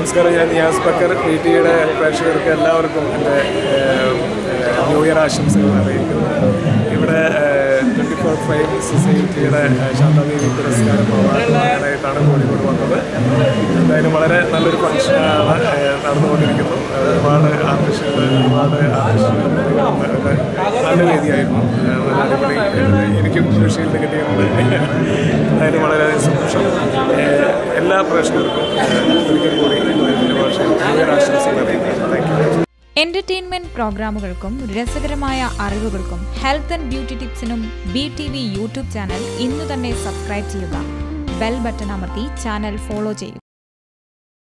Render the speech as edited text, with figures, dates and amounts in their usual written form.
നമസ്കാരം, ഞാൻ നിയാസ് ബക്കർ. PTയുടെ പ്രേക്ഷകർക്ക് എല്ലാവർക്കും എൻ്റെ ന്യൂ ഇയർ ആശംസകൾ അറിയിക്കുന്നു. ഇവിടെ 24 ഫൈവ് സൊസൈറ്റിയുടെ ശാന്താദേവി പുരസ്കാരം അവാർഡായിട്ടാണ് കോഴിക്കോട് വന്നത്. എന്തായാലും വളരെ നല്ലൊരു ഫംഗ്ഷനാണ് നടന്നുകൊണ്ടിരിക്കുന്നു. ഒരുപാട് ആർട്ടിസ്റ്റുകൾ നല്ല വേദിയായിരുന്നു. നല്ല അടിപൊളി. എനിക്കും കൃഷിയിൽ കിട്ടിയിട്ടുണ്ട്. എന്തായാലും വളരെ സന്തോഷം. എല്ലാ പ്രേക്ഷകർക്കും ഒരിക്കൽ കൂടി ആശംസകൾ അറിയിക്കുന്നു. Thank you. എന്റർടൈൻമെന്റ് പ്രോഗ്രാമുകൾക്കും രസകരമായ അറിവുകൾക്കും ഹെൽത്ത് ആൻഡ് ബ്യൂട്ടി ടിപ്സിനും BTV യൂട്യൂബ് ചാനൽ ഇന്നു തന്നെ സബ്സ്ക്രൈബ് ചെയ്യുക. ബെൽ ബട്ടൺ അമർത്തി ചാനൽ ഫോളോ ചെയ്യുക.